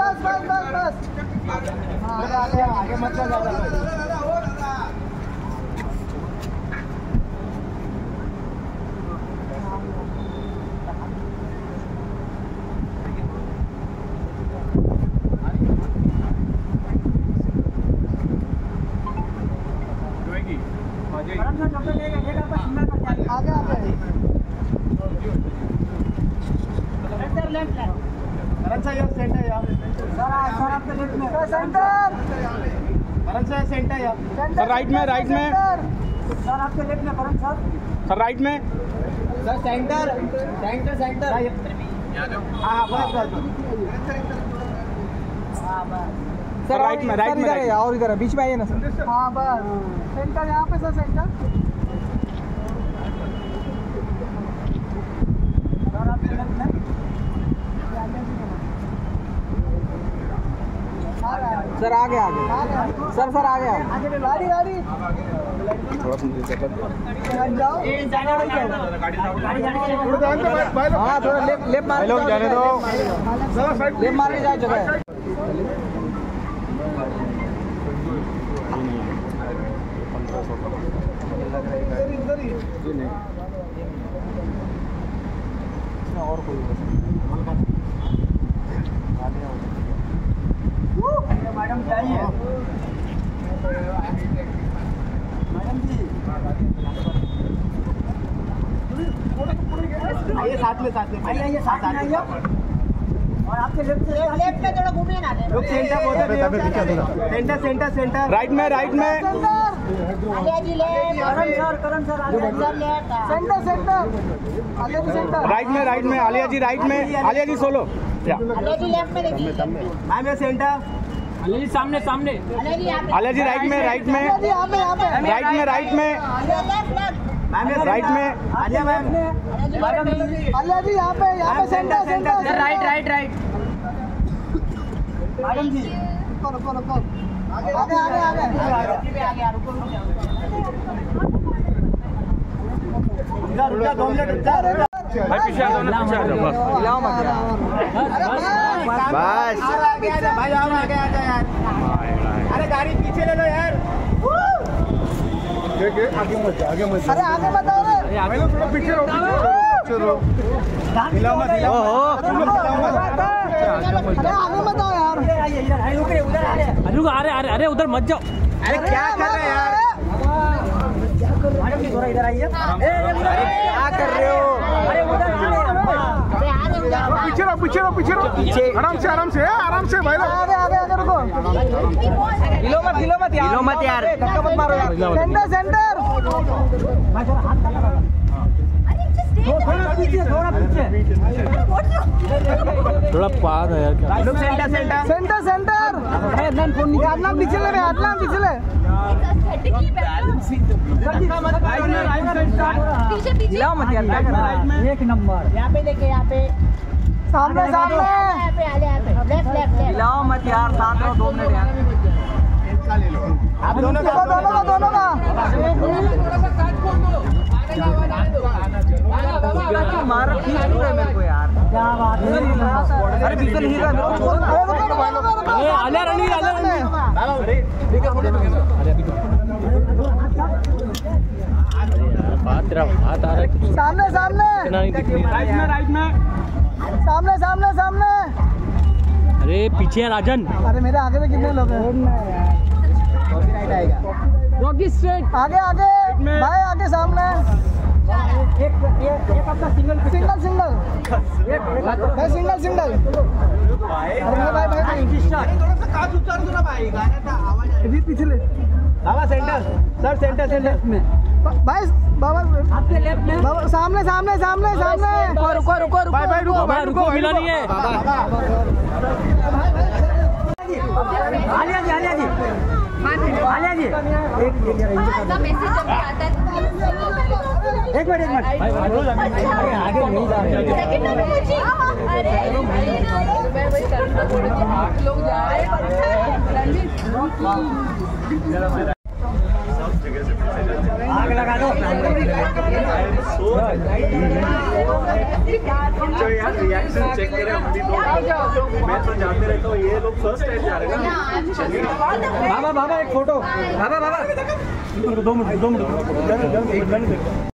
बस बस बस बस। आगे मत जा ज्यादा। आगे आगे करण साहब सेंटर या सर आपके लेफ्ट में सेंटर। करण साहब सेंटर या सर राइट में सर आपके लेफ्ट में करण सर। सर राइट में सर सेंटर सेंटर सेंटर। हाँ बस सर राइट में इधर है और इधर है बीच में आइए ना सर। हाँ बस सेंटर यहाँ पे सर सेंटर। सर आगे आगे सर आगे आगे गाड़ी गाड़ी जाओ। हाँ थोड़ा लेफ्ट मार जाने दो। लेफ्ट मारने जाए जगह और कोई मैडम चाहिए मैडम जी आइए साथ में आइए साथ में आइए। और आपके लेफ्ट में थोड़ा घूमिए ना लोग centre centre centre centre right में Karan sir centre centre right में आलिया जी राइट में आलिया जी सोलो आलिया जी लेफ्ट में देखिए। मैम ये सेंटर आलिया जी सामने आलिया जी राइट में यहाँ पे राइट में मैम ये राइट में आलिया मैम आलिया जी यहाँ पे सेंटर राइट मैडम जी रुको आगे आगे रुका 2 मिनट भाई पीछे आ जाओ ना पीछे आ जाओ बस बस भाई आओ आगे आ जा यार। अरे गाड़ी पीछे ले लो यार। आगे मत अरे आगे बताओ रे थोड़ा पीछे रहो हिलाओ मत अरे आगे बताओ यार। अरे उधर मत जाओ। अरे क्या कर रहे हैं यार। मैडम जी थोड़ा इधर आइए। क्या कर रहे हो। अरे उधर पीछे रहो आराम से भाई लोग। आगे रुको। हिलो मत यार धक्का मत मारो यार। सेंटर थोड़ा पीछे थोड़ा पार है यार क्या लोग सेंटर अदनान फोन निकालना पीछे ले अदनान पीछे ले। पीछे मत यार एक नंबर यहाँ पे देखे सामने हिलाओ मत यार साथ रहो 2 मिनट यार। आप दोनों का मार खींच रहे मेरे को यार। क्या बात है। अरे बिल्कुल ही हाथ आ रहा है सामने सामने। अरे पीछे है राजन। अरे मेरे आगे में कितने लोग हैं। रॉकी स्ट्रेट आगे भाई आगे सामने। एक अपना सिंगल भाई पिछले बाबा सेंटर में भाई बाबा आपके लेफ्ट में बाबा सामने रुको मिला नहीं है आलिया जी एक मिनट आगे नहीं जा रहे लोग जा रहे हैं। आग लगा दो। जो यार रिएक्शन चेक करें हम भी तो मैं तो जाते रहता हूँ, ये लोग फर्स्ट टाइम जा रहे हैं। बाबा बाबा एक फोटो, बाबा बाबा 2 मिनट